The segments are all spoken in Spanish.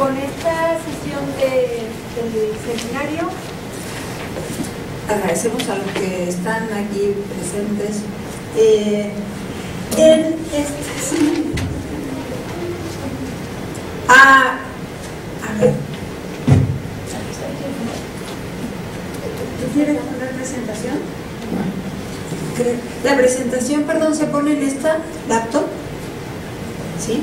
con esta sesión del seminario agradecemos a los que están aquí presentes. A ver, ¿tú quieres poner presentación? La presentación, perdón, se pone en esta laptop, ¿sí?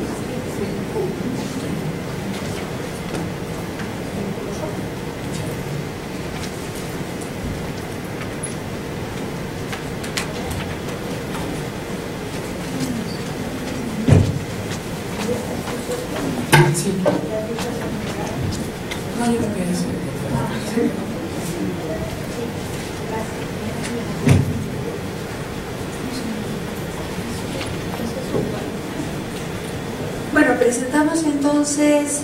Sí. No, yo creo que es. Bueno, presentamos entonces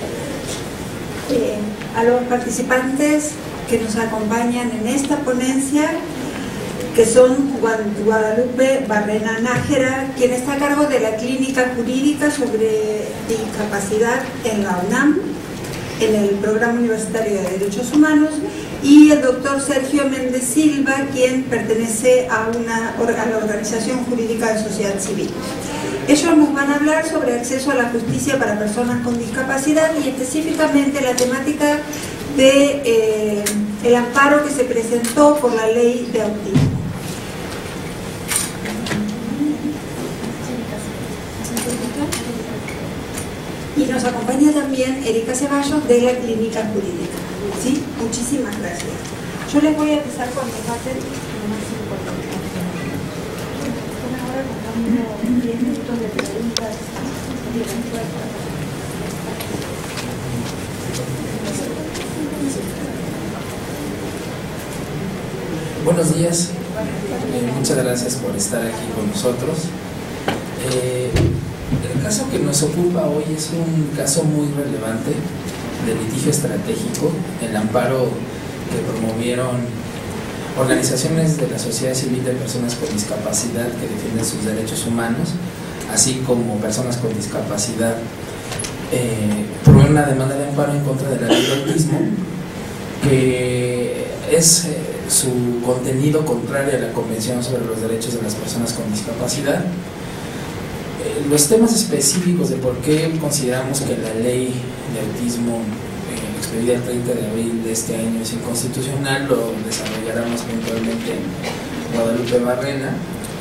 a los participantes que nos acompañan en esta ponencia, que son Guadalupe Barrena Nájera, quien está a cargo de la Clínica Jurídica sobre Discapacidad en la UNAM, en el Programa Universitario de Derechos Humanos, y el doctor Sergio Méndez Silva, quien pertenece a la Organización Jurídica de Sociedad Civil. Ellos nos van a hablar sobre acceso a la justicia para personas con discapacidad y específicamente la temática de el amparo que se presentó por la ley de autismo. Y nos acompaña también Erika Ceballos de la Clínica Jurídica. ¿Sí? Muchísimas gracias. Yo les voy a empezar con los debates más importantes. Ahora contamos 10 minutos de preguntas y respuestas. Buenos días, muchas gracias por estar aquí con nosotros. El caso que nos ocupa hoy es un caso muy relevante de litigio estratégico, el amparo que promovieron organizaciones de la sociedad civil de personas con discapacidad que defienden sus derechos humanos, así como personas con discapacidad, por una demanda de amparo en contra de la ley de autismo, que es su contenido contrario a la Convención sobre los Derechos de las Personas con Discapacidad. Los temas específicos de por qué consideramos que la ley de autismo expedida el 30 de abril de este año es inconstitucional lo desarrollará más puntualmente Guadalupe Barrena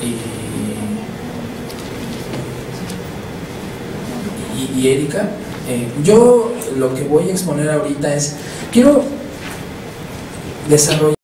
y Erika. Yo lo que voy a exponer ahorita es, quiero desarrollar